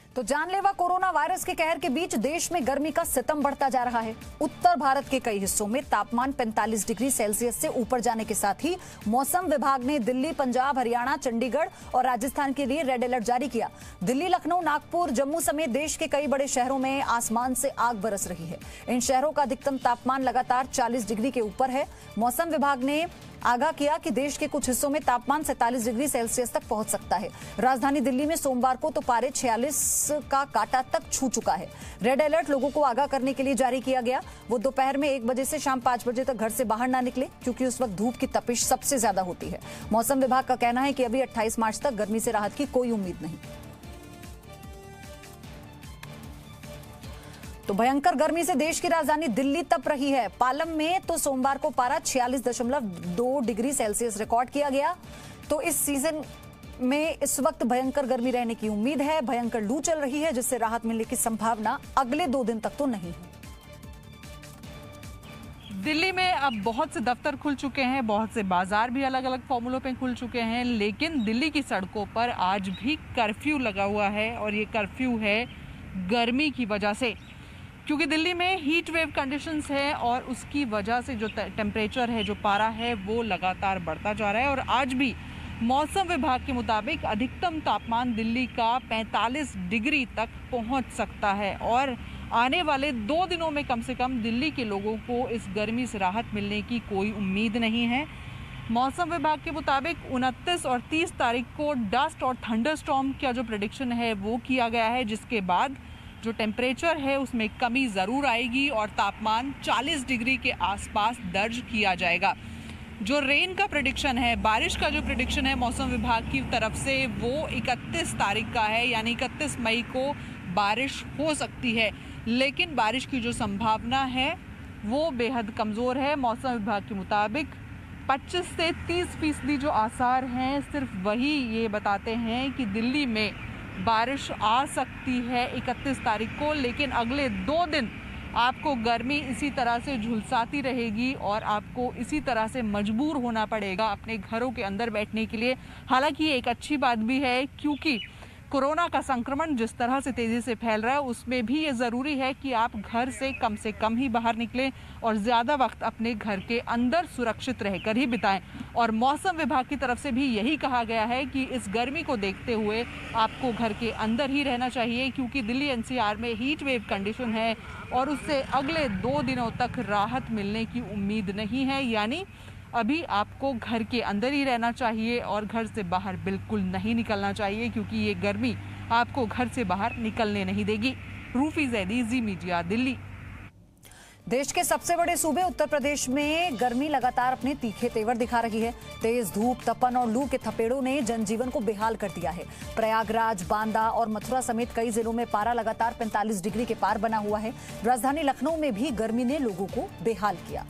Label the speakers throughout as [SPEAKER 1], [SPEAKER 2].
[SPEAKER 1] तो जानलेवा corona virus के कहर के बीच देश में गर्मी का सितम बढ़ता जा रहा है। उत्तर भारत के कई हिस्सों में तापमान 45 डिग्री सेल्सियस से ऊपर जाने के साथ ही मौसम विभाग ने दिल्ली, पंजाब, हरियाणा, चंडीगढ़ और राजस्थान के लिए रेड अलर्ट जारी किया। दिल्ली, लखनऊ, नागपुर, जम्मू समेत देश के कई बड़े शहरों में आसमान से आग बरस रही है। इन शहरों का अधिकतम तापमान लगातार 40 डिग्री के ऊपर है। मौसम विभाग ने आगाह किया कि देश के कुछ हिस्सों में तापमान 47 डिग्री सेल्सियस तक पहुंच सकता है। राजधानी दिल्ली में सोमवार को तो पारे 46 का कांटा तक छू चुका है। रेड अलर्ट लोगों को आगाह करने के लिए जारी किया गया। वो दोपहर में 1 बजे से शाम 5 बजे तक घर से बाहर ना निकले, क्योंकि उस वक्त धूप की तपिश सबसे ज्यादा होती है। मौसम विभाग का कहना है कि अभी 28 मार्च तक गर्मी से राहत की कोई उम्मीद नहीं। तो भयंकर गर्मी से देश की राजधानी दिल्ली तप रही है। पालम में तो सोमवार को पारा 46.2 डिग्री सेल्सियस रिकॉर्ड किया गया। तो इस सीजन में इस वक्त भयंकर गर्मी रहने की उम्मीद है। भयंकर लू चल रही है, जिससे राहत मिलने की संभावना अगले 2 दिन तक तो नहीं है।
[SPEAKER 2] दिल्ली में अब बहुत से दफ्तर खुल चुके हैं, बहुत से बाजार भी अलग अलग फॉर्मूलों पे खुल चुके हैं, लेकिन दिल्ली की सड़कों पर आज भी कर्फ्यू लगा हुआ है। और ये कर्फ्यू है गर्मी की वजह से, क्योंकि दिल्ली में हीट वेव कंडीशंस है और उसकी वजह से जो टेम्परेचर है, जो पारा है, वो लगातार बढ़ता जा रहा है। और आज भी मौसम विभाग के मुताबिक अधिकतम तापमान दिल्ली का 45 डिग्री तक पहुंच सकता है। और आने वाले 2 दिनों में कम से कम दिल्ली के लोगों को इस गर्मी से राहत मिलने की कोई उम्मीद नहीं है। मौसम विभाग के मुताबिक 29 और 30 तारीख को डस्ट और थंडरस्टॉर्म का जो प्रेडिक्शन है वो किया गया है, जिसके बाद जो टेम्परेचर है उसमें कमी ज़रूर आएगी और तापमान 40 डिग्री के आसपास दर्ज किया जाएगा। जो रेन का प्रेडिक्शन है, बारिश का जो प्रेडिक्शन है मौसम विभाग की तरफ से, वो 31 तारीख का है, यानी 31 मई को बारिश हो सकती है। लेकिन बारिश की जो संभावना है वो बेहद कमज़ोर है। मौसम विभाग के मुताबिक 25 से 30% जो आसार हैं, सिर्फ वही ये बताते हैं कि दिल्ली में बारिश आ सकती है 31 तारीख को। लेकिन अगले 2 दिन आपको गर्मी इसी तरह से झुलसाती रहेगी और आपको इसी तरह से मजबूर होना पड़ेगा अपने घरों के अंदर बैठने के लिए। हालांकि ये एक अच्छी बात भी है, क्योंकि कोरोना का संक्रमण जिस तरह से तेज़ी से फैल रहा है, उसमें भी ये ज़रूरी है कि आप घर से कम ही बाहर निकलें और ज़्यादा वक्त अपने घर के अंदर सुरक्षित रहकर ही बिताएं। और मौसम विभाग की तरफ से भी यही कहा गया है कि इस गर्मी को देखते हुए आपको घर के अंदर ही रहना चाहिए, क्योंकि दिल्ली एनसीआर में हीट वेव कंडीशन है और उससे अगले 2 दिनों तक राहत मिलने की उम्मीद नहीं है। यानी अभी आपको घर के अंदर ही रहना चाहिए और घर से बाहर बिल्कुल नहीं निकलना चाहिए, क्योंकि ये गर्मी आपको घर से बाहर निकलने नहीं देगी। रूफी जैदी, जी मीडिया, दिल्ली।
[SPEAKER 1] देश के सबसे बड़े सूबे उत्तर प्रदेश में गर्मी लगातार अपने तीखे तेवर दिखा रही है। तेज धूप, तपन और लू के थपेड़ों ने जनजीवन को बेहाल कर दिया है। प्रयागराज, बांदा और मथुरा समेत कई जिलों में पारा लगातार 45 डिग्री के पार बना हुआ है। राजधानी लखनऊ में भी गर्मी ने लोगों को बेहाल किया।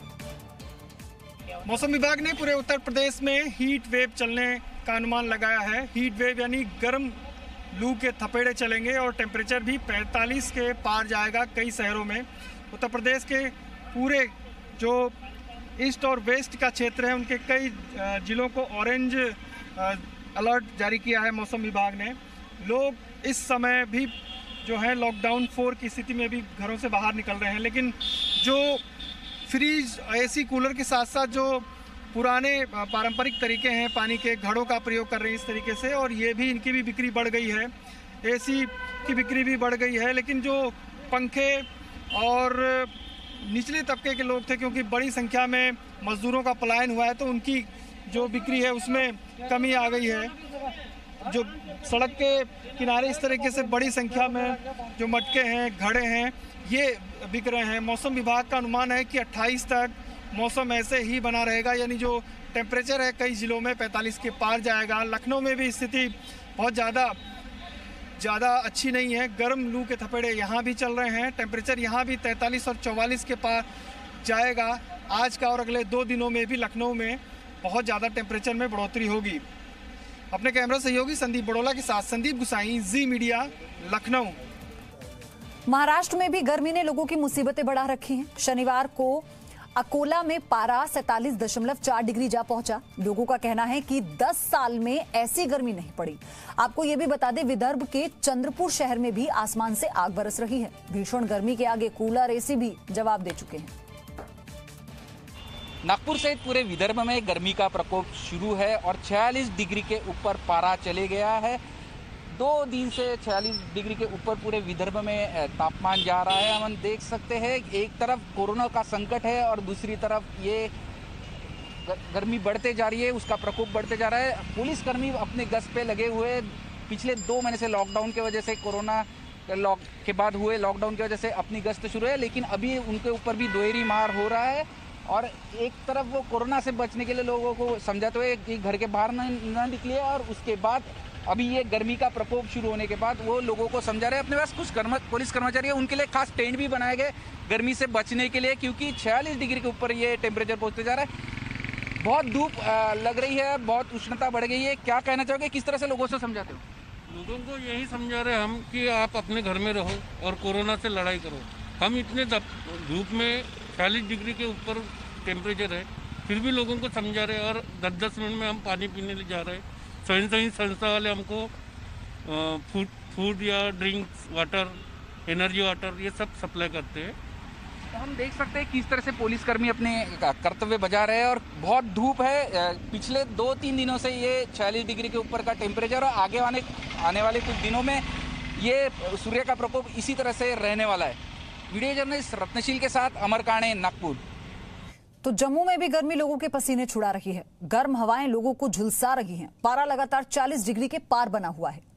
[SPEAKER 3] मौसम विभाग ने पूरे उत्तर प्रदेश में हीट वेव चलने का अनुमान लगाया है। हीट वेव यानी गर्म लू के थपेड़े चलेंगे और टेम्परेचर भी 45 के पार जाएगा कई शहरों में। उत्तर प्रदेश के पूरे जो ईस्ट और वेस्ट का क्षेत्र है, उनके कई जिलों को ऑरेंज अलर्ट जारी किया है मौसम विभाग ने। लोग इस समय भी जो है लॉकडाउन 4 की स्थिति में भी घरों से बाहर निकल रहे हैं, लेकिन जो फ्रीज, एसी, कूलर के साथ साथ जो पुराने पारंपरिक तरीके हैं, पानी के घड़ों का प्रयोग कर रहे हैं इस तरीके से, और ये भी इनकी भी बिक्री बढ़ गई है। एसी की बिक्री भी बढ़ गई है। लेकिन जो पंखे और निचले तबके के लोग थे, क्योंकि बड़ी संख्या में मजदूरों का पलायन हुआ है, तो उनकी जो बिक्री है उसमें कमी आ गई है। जो सड़क के किनारे इस तरीके से बड़ी संख्या में जो मटके हैं, घड़े हैं, ये बिक रहे हैं। मौसम विभाग का अनुमान है कि 28 तक मौसम ऐसे ही बना रहेगा, यानी जो टेम्परेचर है कई जिलों में 45 के पार जाएगा। लखनऊ में भी स्थिति बहुत ज़्यादा अच्छी नहीं है। गर्म लू के थपेड़े यहाँ भी चल रहे हैं। टेम्परेचर यहाँ भी 43 और 44 के पार जाएगा आज का, और अगले 2 दिनों में भी लखनऊ में बहुत ज़्यादा टेम्परेचर में बढ़ोतरी होगी। अपने कैमरा सहयोगी संदीप बड़ोला के साथ संदीप गुसाई, जी मीडिया, लखनऊ।
[SPEAKER 1] महाराष्ट्र में भी गर्मी ने लोगों की मुसीबतें बढ़ा रखी हैं। शनिवार को अकोला में पारा 47.4 डिग्री जा पहुंचा। लोगों का कहना है कि 10 साल में ऐसी गर्मी नहीं पड़ी। आपको यह भी बता दें, विदर्भ के चंद्रपुर शहर में भी आसमान से आग बरस रही है। भीषण गर्मी के आगे कूलर, एसी भी जवाब दे चुके हैं।
[SPEAKER 4] नागपुर सहित पूरे विदर्भ में गर्मी का प्रकोप शुरू है और 46 डिग्री के ऊपर पारा चले गया है। 2 दिन से 46 डिग्री के ऊपर पूरे विदर्भ में तापमान जा रहा है। हम देख सकते हैं एक तरफ कोरोना का संकट है और दूसरी तरफ ये गर्मी बढ़ते जा रही है, उसका प्रकोप बढ़ते जा रहा है। पुलिसकर्मी अपने गश्त पे लगे हुए, पिछले 2 महीने से लॉकडाउन की वजह से, कोरोना के बाद हुए लॉकडाउन की वजह से अपनी गश्त शुरू है, लेकिन अभी उनके ऊपर भी दोहरी मार हो रहा है। और एक तरफ वो कोरोना से बचने के लिए लोगों को समझाते हुए कि घर के बाहर ना निकलिए, और उसके बाद अभी ये गर्मी का प्रकोप शुरू होने के बाद वो लोगों को समझा रहे हैं। अपने पास कुछ पुलिस कर्मचारी हैं, उनके लिए खास टेंट भी बनाए गए गर्मी से बचने के लिए, क्योंकि 46 डिग्री के ऊपर ये टेम्परेचर पहुंचते जा रहा है। बहुत धूप लग रही है, बहुत उष्णता बढ़ गई है। क्या कहना चाहोगे, किस तरह से लोगों से समझाते हो?
[SPEAKER 5] लोगों को यही समझा रहे हम कि आप अपने घर में रहो और कोरोना से लड़ाई करो। हम इतने धूप में 40 डिग्री के ऊपर टेम्परेचर है, फिर भी लोगों को समझा रहे हैं। और 10-10 मिनट में हम पानी पीने जा रहे हैं। स्वयं संस्था वाले हमको फूड या ड्रिंक्स, वाटर, एनर्जी वाटर, ये सब सप्लाई करते हैं।
[SPEAKER 4] तो हम देख सकते हैं किस तरह से पुलिसकर्मी अपने कर्तव्य बजा रहे हैं। और बहुत धूप है, पिछले 2-3 दिनों से ये 46 डिग्री के ऊपर का टेम्परेचर, और आगे आने वाले कुछ दिनों में ये सूर्य का प्रकोप इसी तरह से रहने वाला है। वीडियो जर्नलिस्ट रत्नशील के साथ अमर काणे, नागपुर।
[SPEAKER 1] तो जम्मू में भी गर्मी लोगों के पसीने छुड़ा रही है। गर्म हवाएं लोगों को झुलसा रही हैं। पारा लगातार 40 डिग्री के पार बना हुआ है।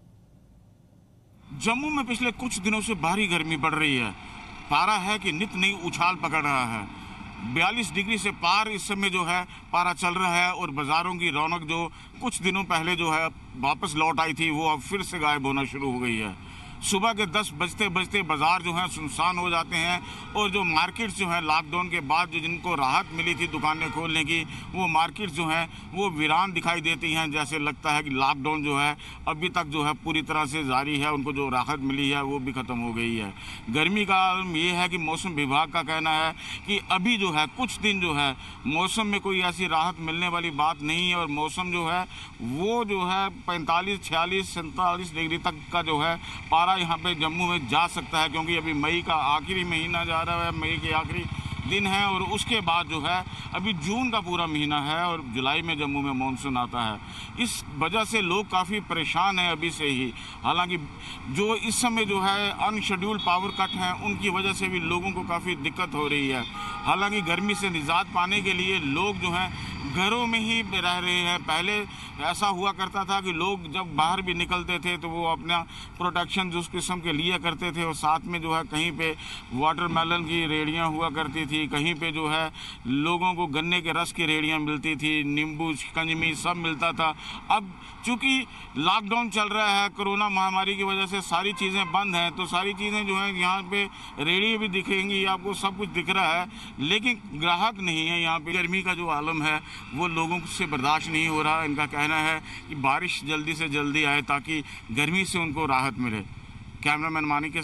[SPEAKER 6] जम्मू में पिछले कुछ दिनों से भारी गर्मी बढ़ रही है। पारा है कि नित नई उछाल पकड़ रहा है। 42 डिग्री से पार इस समय जो है पारा चल रहा है, और बाजारों की रौनक जो कुछ दिनों पहले जो है वापस लौट आई थी, वो अब फिर से गायब होना शुरू हो गई है। सुबह के 10 बजते बजते बाजार जो है सुनसान हो जाते हैं, और जो मार्केट्स जो है लॉकडाउन के बाद जो जिनको राहत मिली थी दुकानें खोलने की, वो मार्केट्स जो हैं वो वीरान दिखाई देती हैं। जैसे लगता है कि लॉकडाउन जो है अभी तक जो है पूरी तरह से जारी है, उनको जो राहत मिली है वो भी ख़त्म हो गई है। गर्मी का आलम ये है कि मौसम विभाग का कहना है कि अभी जो है कुछ दिन जो है मौसम में कोई ऐसी राहत मिलने वाली बात नहीं है, और मौसम जो है वो जो है 45, 46, 47 डिग्री तक का जो है पारा यहाँ पे जम्मू में जा सकता है, क्योंकि अभी मई का आखिरी महीना जा रहा है, मई के आखिरी दिन है, और उसके बाद जो है अभी जून का पूरा महीना है, और जुलाई में जम्मू में मानसून आता है। इस वजह से लोग काफ़ी परेशान हैं अभी से ही। हालांकि जो इस समय जो है अनशेड्यूल्ड पावर कट हैं, उनकी वजह से भी लोगों को काफ़ी दिक्कत हो रही है। हालांकि गर्मी से निजात पाने के लिए लोग जो हैं घरों में ही रह रहे हैं। पहले ऐसा हुआ करता था कि लोग जब बाहर भी निकलते थे तो वो अपना प्रोटेक्शन जिस किस्म के लिया करते थे, और साथ में जो है कहीं पे वाटरमेलन की रेड़ियाँ हुआ करती थी, कहीं पे जो है लोगों को गन्ने के रस की रेड़ियाँ मिलती थी, नींबू, शिकंजवी सब मिलता था। अब चूँकि लॉकडाउन चल रहा है, कोरोना महामारी की वजह से सारी चीज़ें बंद हैं, तो सारी चीज़ें जो हैं यहाँ पे रेड़ी भी दिखेंगी, आपको सब कुछ दिख रहा है, लेकिन ग्राहक नहीं है यहाँ पे। गर्मी का जो आलम है वो लोगों से बर्दाश्त नहीं हो रहा। इनका कहना है कि बारिश जल्दी से जल्दी आए ताकि गर्मी से उनको राहत मिले। कैमरामैन मानी के